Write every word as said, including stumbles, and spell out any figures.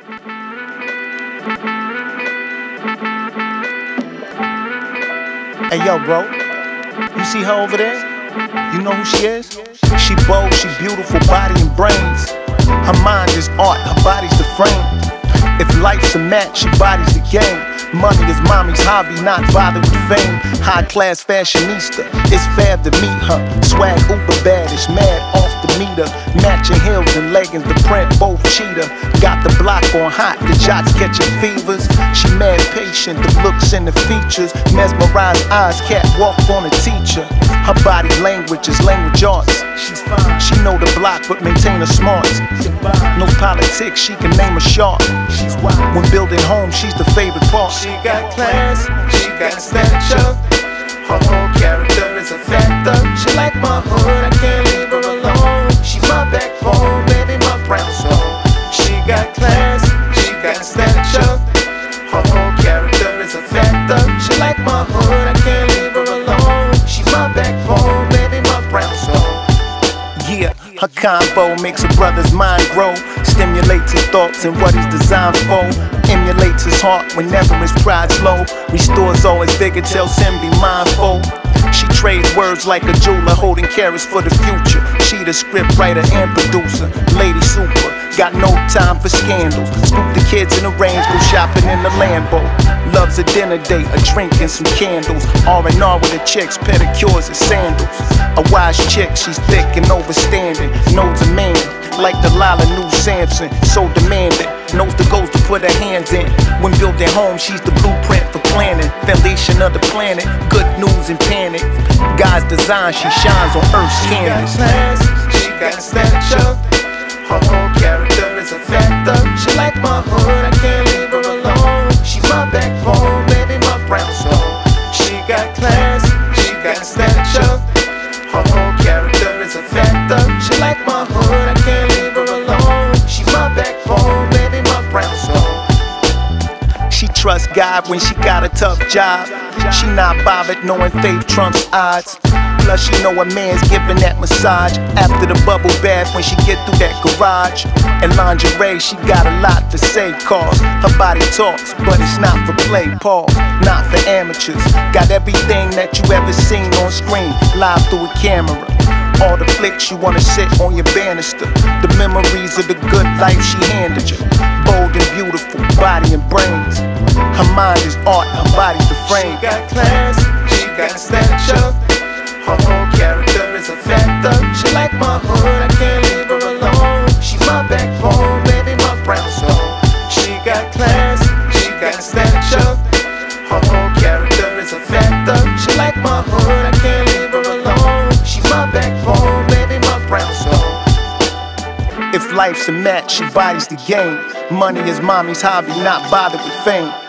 Hey yo, bro, you see her over there? You know who she is? She bold, she beautiful, body and brains. Her mind is art, her body's the frame. If life's a match, she body's the game. Money is mommy's hobby, not bothered with fame. High class fashionista, it's fab to meet her. Swag uber baddish, mad off the meter. Matching heels and leggings, the print both cheetah. Got the block on hot, the jocks catching fevers. She mad patient, the looks and the features. Mesmerized eyes, catwalk on a teacher. Her body language is language arts. She's fine, she know the block but maintain her smarts. No politics, she can name a shark. She's wild. When building homes, she's the favorite part. She got class, she got stature. Her whole character is a factor. She like my hood, I can't leave her alone. She my backbone, baby, my brownstone. She got class, she got stature. Her whole character is a factor. She like my hood, I can't leave her alone. She my backbone, baby, my brownstone. Yeah, her combo makes a brother's mind grow. Stimulates his thoughts and what he's designed for. Emulates his heart whenever his pride's low. Restores all his vigor, tells him be mindful. She trades words like a jeweler, holding carats for the future. She the script writer and producer. Lady super, got no time for scandals. Scoop the kids in the range, go shopping in the Lambo. Loves a dinner date, a drink and some candles. R and R with the chicks, pedicures and sandals. A wise chick, she's thick and overstanding. Knows a man, like Delilah knew Samson. So demanding, knows the goals to put her hands in. When building homes, she's the blueprint for planning. Foundation of the planet, good news and panic. God's design, she shines on Earth's canvas. She got class, she got stature. Her whole character is a factor. She like my hood, I can't leave her alone. She my backbone, baby, my brownstone. She got class, she got stature. Her whole character is a factor. She like my hood, I can't leave her alone. She my backbone, baby, my brownstone. She trusts God when she got a tough job. She not bothered knowing faith trumps odds. Plus she know a man's giving that massage after the bubble bath when she get through that garage. And lingerie, she got a lot to say, cause her body talks, but it's not for play, pause, not for amateurs. Got everything that you ever seen on screen, live through a camera. All the flicks you wanna sit on your banister. The memories of the good life she handed you. Bold and beautiful, body and brains. Her mind is art, her body's the frame. She got class, she got stature. Her whole character is a factor. She like my hood, I can't leave her alone. She my backbone, baby, my brownstone. She got class, she got stature. Her whole character is a factor. She like my hood, I can't leave her alone. She my backbone, baby, my brownstone. If life's a match, she body's the game. Money is mommy's hobby, not bothered with fame.